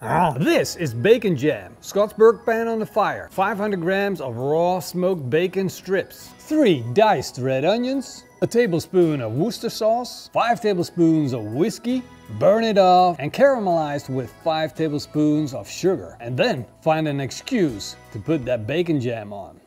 This is bacon jam. Scottsburg pan on the fire, 500 grams of raw smoked bacon strips, 3 diced red onions, a tablespoon of Worcester sauce, 5 tablespoons of whiskey, burn it off and caramelize with 5 tablespoons of sugar. And then find an excuse to put that bacon jam on.